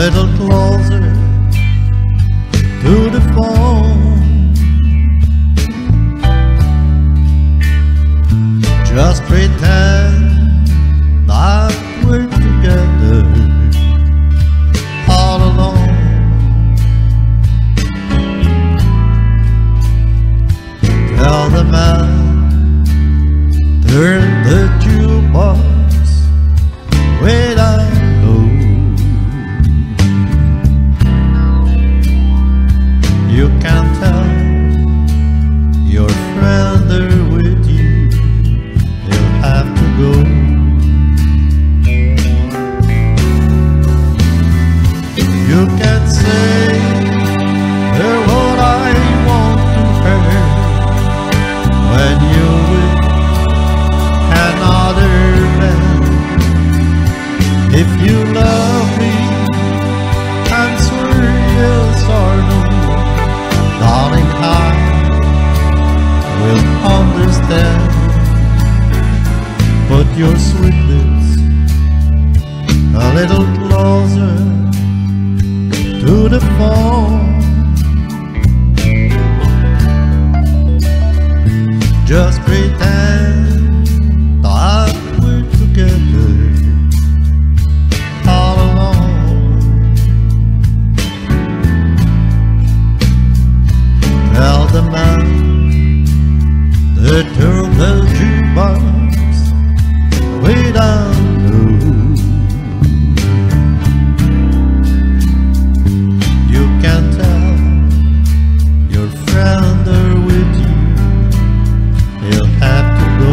little closer to the phone. Just pretend that we're together all alone. Tell the man, turn the jukebox way down low. You can tell your friend they're with you, they'll have to go. You can say they're what I want to hear when you're with another man. If you love me, answer yes or no. Darling, I will understand. Put your sweet lips a little closer to the phone. Just pretend that we're together all alone. Tell the man to turn the jukebox way down low. You can tell your friend they're with you, he'll have to go.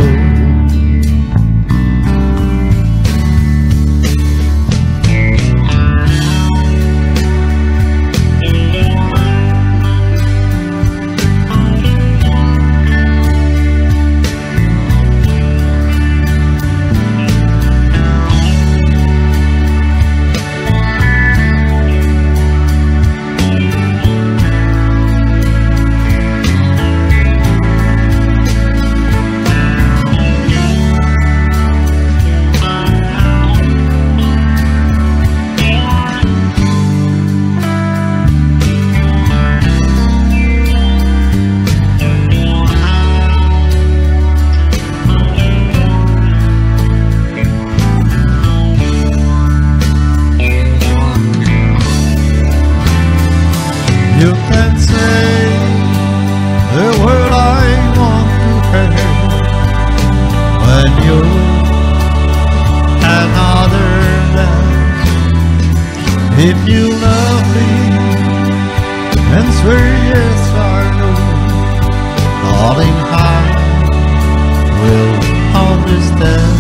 You can say the word I want to hear when you're with another man. If you love me, answer yes or no. Darling, I will understand.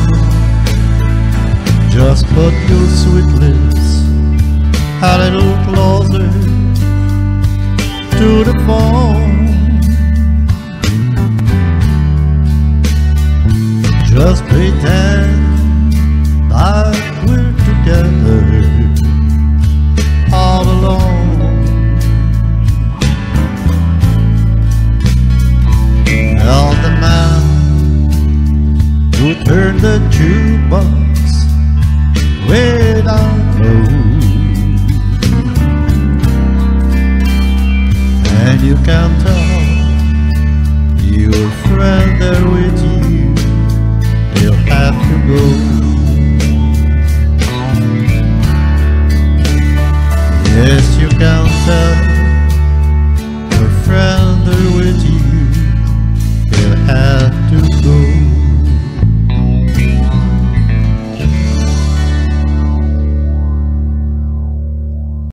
Just put your sweet lips a little closer to the phone. Just pretend that we're together all alone. Tell the man who turned the jukebox way down low. And you can tell your friend there with you, they'll have to go. Yes, you can tell